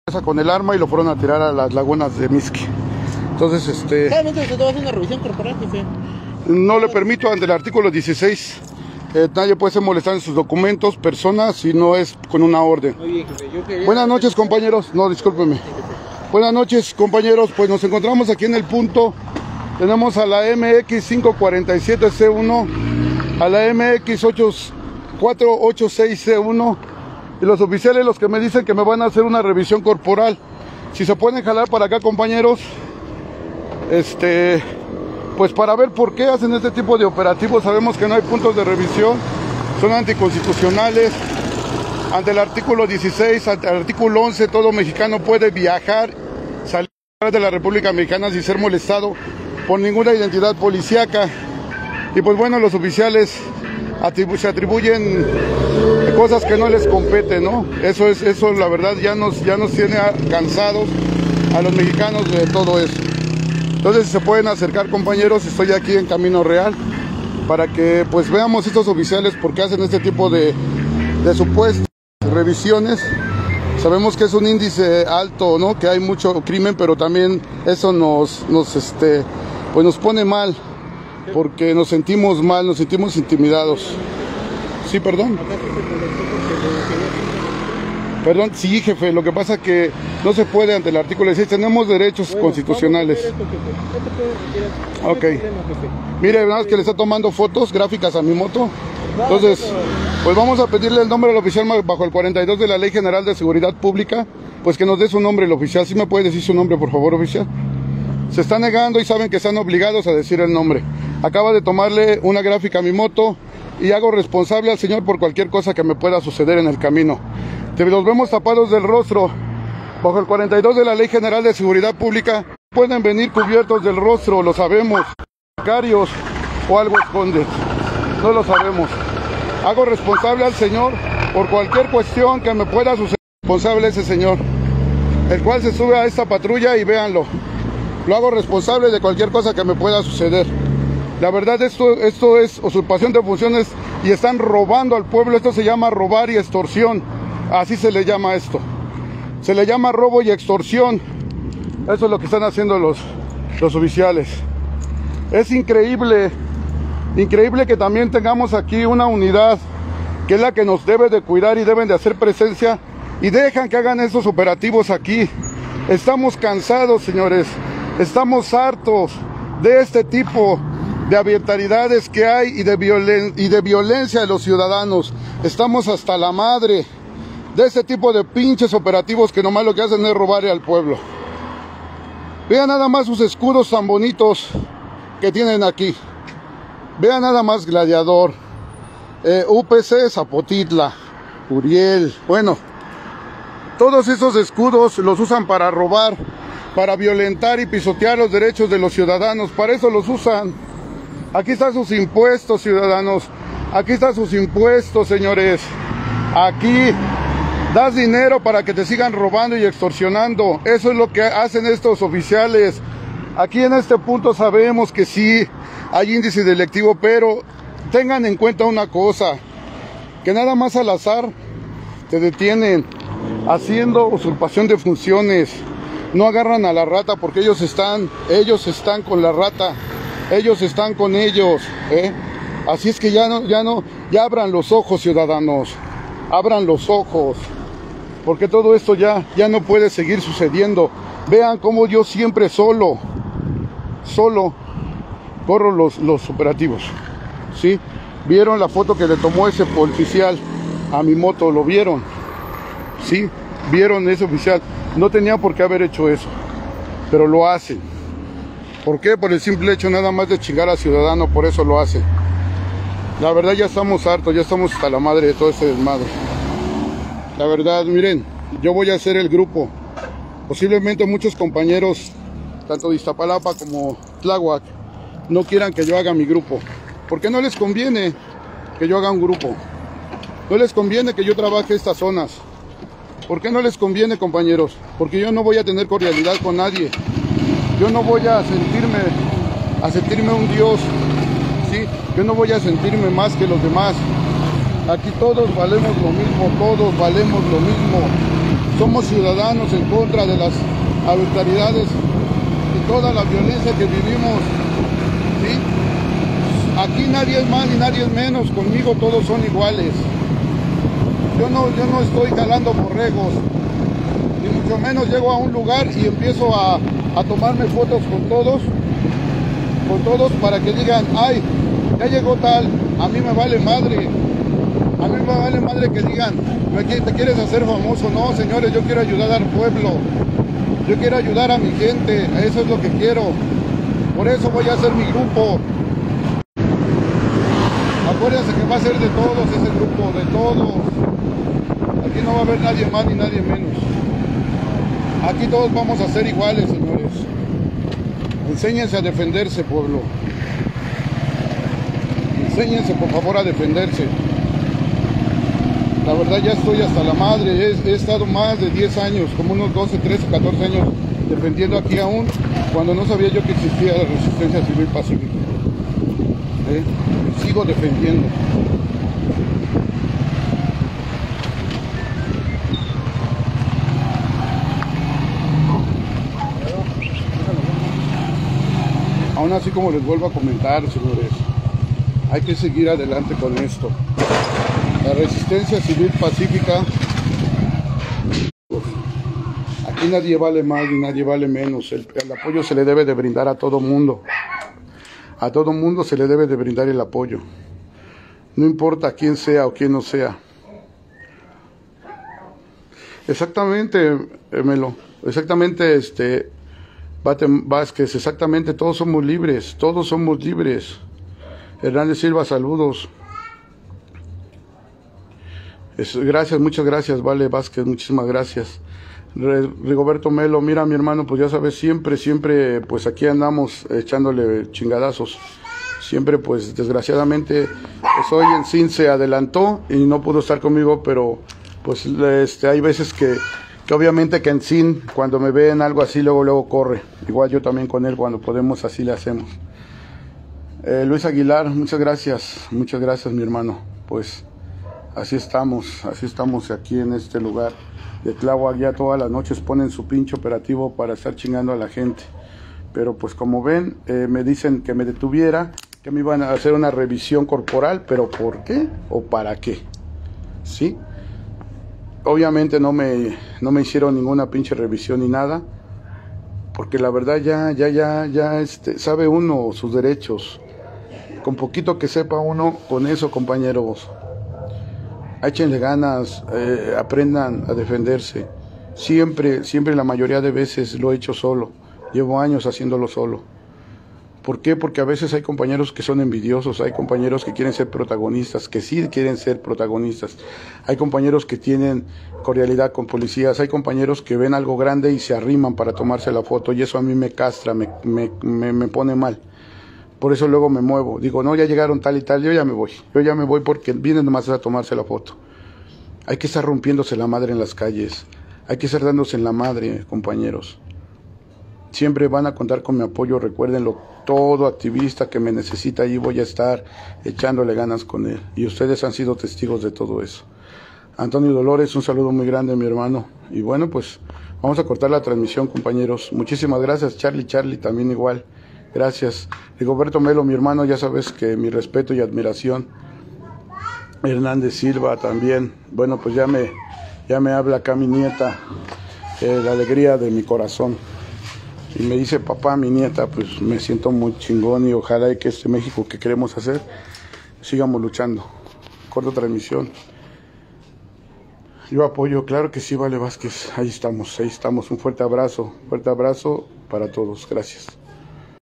con el arma y lo fueron a tirar a las lagunas de Mixqui. Entonces, Solamente se va a hacer una revisión corporal, jefe. No le permito ante el artículo 16. Nadie puede ser molestado en sus documentos, personas, si no es con una orden. Muy bien, jefe. Buenas noches, compañeros. No, discúlpeme. Buenas noches, compañeros. Pues nos encontramos aquí en el punto. Tenemos a la MX547C1, a la MX486C1 y los oficiales los que me dicen que me van a hacer una revisión corporal. Si se pueden jalar para acá, compañeros, pues para ver por qué hacen este tipo de operativos. Sabemos que no hay puntos de revisión, son anticonstitucionales. Ante el artículo 16, ante el artículo 11, todo mexicano puede viajar, salir de la República Mexicana sin ser molestado por ninguna identidad policíaca. Y pues bueno, los oficiales se atribuyen cosas que no les competen, ¿no? Eso la verdad ya nos tiene cansados a los mexicanos de todo eso. Entonces, si se pueden acercar, compañeros, estoy aquí en Camino Real para que pues veamos estos oficiales por qué hacen este tipo de supuestas revisiones. Sabemos que es un índice alto, ¿no? Que hay mucho crimen, pero también eso pues nos pone mal, porque nos sentimos mal, nos sentimos intimidados. Sí, perdón. Perdón, sí, jefe, lo que pasa es que no se puede ante el artículo 16, tenemos derechos constitucionales. Ok. Mire, nada más que le está tomando fotos gráficas a mi moto. Entonces, pues vamos a pedirle el nombre del oficial bajo el 42 de la Ley General de Seguridad Pública, pues que nos dé su nombre el oficial. ¿Sí me puede decir su nombre, por favor, oficial? Se está negando y saben que están obligados a decir el nombre. Acaba de tomarle una gráfica a mi moto y hago responsable al señor por cualquier cosa que me pueda suceder en el camino. Los vemos tapados del rostro. Bajo el 42 de la Ley General de Seguridad Pública pueden venir cubiertos del rostro, lo sabemos. Sicarios o algo esconde, no lo sabemos. Hago responsable al señor por cualquier cuestión que me pueda suceder. Responsable ese señor, el cual se sube a esta patrulla y véanlo. Lo hago responsable de cualquier cosa que me pueda suceder. La verdad, esto es usurpación de funciones y están robando al pueblo. Esto se llama robar y extorsión. Así se le llama esto. Se le llama robo y extorsión. Eso es lo que están haciendo los oficiales. Es increíble que también tengamos aquí una unidad que es la que nos debe de cuidar y deben de hacer presencia y dejan que hagan esos operativos aquí. Estamos cansados, señores. Estamos hartos de este tipo de arbitrariedades que hay y de violencia de los ciudadanos. Estamos hasta la madre de este tipo de pinches operativos que nomás lo que hacen es robarle al pueblo. Vean nada más sus escudos tan bonitos que tienen aquí. Vean nada más Gladiador, UPC, Zapotitla, Uriel. Bueno, todos esos escudos los usan para robar, para violentar y pisotear los derechos de los ciudadanos. Para eso los usan. Aquí están sus impuestos, ciudadanos. Aquí están sus impuestos, señores. Aquí das dinero para que te sigan robando y extorsionando. Eso es lo que hacen estos oficiales. Aquí en este punto sabemos que sí hay índice delictivo, pero tengan en cuenta una cosa, que nada más al azar te detienen haciendo usurpación de funciones. No agarran a la rata porque ellos están con la rata, ellos están con ellos, Así es que ya abran los ojos, ciudadanos, abran los ojos, porque todo esto ya no puede seguir sucediendo. Vean cómo yo siempre solo corro los operativos, ¿sí? ¿Vieron la foto que le tomó ese oficial a mi moto? ¿Lo vieron? ¿Sí? ¿Vieron ese oficial? No tenía por qué haber hecho eso, pero lo hacen. ¿Por qué? Por el simple hecho nada más de chingar al ciudadano, por eso lo hacen. La verdad ya estamos hartos, ya estamos hasta la madre de todo este desmadre. La verdad, miren, yo voy a hacer el grupo. Posiblemente muchos compañeros, tanto de Iztapalapa como Tláhuac, no quieran que yo haga mi grupo. Porque no les conviene que yo haga un grupo. No les conviene que yo trabaje estas zonas. ¿Por qué no les conviene, compañeros? Porque yo no voy a tener cordialidad con nadie. Yo no voy a sentirme un dios, ¿sí? Yo no voy a sentirme más que los demás. Aquí todos valemos lo mismo, todos valemos lo mismo. somos ciudadanos en contra de las arbitrariedades y toda la violencia que vivimos, ¿sí? Aquí nadie es más ni nadie es menos, conmigo todos son iguales. Yo no estoy jalando borregos, ni mucho menos llego a un lugar y empiezo a tomarme fotos con todos para que digan, ay, ya llegó tal. A mí me vale madre. A mí me vale madre que digan, ¿te quieres hacer famoso? No, señores, yo quiero ayudar al pueblo. Yo quiero ayudar a mi gente. Eso es lo que quiero. Por eso voy a hacer mi grupo. Acuérdense que va a ser de todos ese grupo, de todos. Aquí no va a haber nadie más ni nadie menos. Aquí todos vamos a ser iguales, señores. Enséñense a defenderse, pueblo. Enséñense, por favor, a defenderse. La verdad ya estoy hasta la madre. He estado más de 10 años, como unos 12, 13, 14 años defendiendo aquí aún, cuando no sabía yo que existía la resistencia civil pacífica. Sigo defendiendo. Aún así, como les vuelvo a comentar, señores, hay que seguir adelante con esto. La resistencia civil pacífica, aquí nadie vale más ni nadie vale menos. El apoyo se le debe de brindar a todo mundo. A todo mundo se le debe de brindar el apoyo. No importa quién sea o quién no sea. Exactamente, Melo. Exactamente, Vázquez, exactamente, todos somos libres. Todos somos libres. Hernández Silva, saludos. Gracias, muchas gracias, vale, Vázquez, muchísimas gracias. Rigoberto Melo, mira, mi hermano, pues ya sabes, siempre, pues aquí andamos echándole chingadazos. Siempre, pues, desgraciadamente, pues hoy en Sin se adelantó y no pudo estar conmigo, pero, pues, hay veces que obviamente que en Sin, cuando me ven algo así, luego corre. Igual yo también con él, cuando podemos, así le hacemos. Luis Aguilar, muchas gracias, mi hermano. Pues así estamos aquí en este lugar de Tláhuac. Ya todas las noches ponen su pinche operativo para estar chingando a la gente. Pero pues como ven, me dicen que me detuviera, que me iban a hacer una revisión corporal, pero ¿por qué o para qué? ¿Sí? Obviamente no me hicieron ninguna pinche revisión ni nada, porque la verdad ya sabe uno sus derechos. Con poquito que sepa uno, con eso, compañeros, échenle ganas, aprendan a defenderse. Siempre, la mayoría de veces lo he hecho solo. Llevo años haciéndolo solo. ¿Por qué? Porque a veces hay compañeros que son envidiosos, hay compañeros que quieren ser protagonistas, que sí quieren ser protagonistas. Hay compañeros que tienen cordialidad con policías, hay compañeros que ven algo grande y se arriman para tomarse la foto, y eso a mí me castra, me pone mal. Por eso luego me muevo. Digo, no, ya llegaron tal y tal, yo ya me voy porque vienen nomás a tomarse la foto. Hay que estar rompiéndose la madre en las calles, hay que estar dándose en la madre, compañeros. Siempre van a contar con mi apoyo, recuérdenlo. Todo activista que me necesita, ahí voy a estar echándole ganas con él. Y ustedes han sido testigos de todo eso. Antonio Dolores, un saludo muy grande, mi hermano. Y bueno, pues vamos a cortar la transmisión, compañeros. Muchísimas gracias, Charlie, también igual. Gracias. Rigoberto Melo, mi hermano, ya sabes que mi respeto y admiración. Hernández Silva también. Bueno, pues ya me habla acá mi nieta, la alegría de mi corazón. Y me dice, papá, mi nieta, pues me siento muy chingón y ojalá que este México que queremos hacer, sigamos luchando. Corto transmisión. Yo apoyo, claro que sí, vale, Vázquez. Ahí estamos. Un fuerte abrazo para todos. Gracias.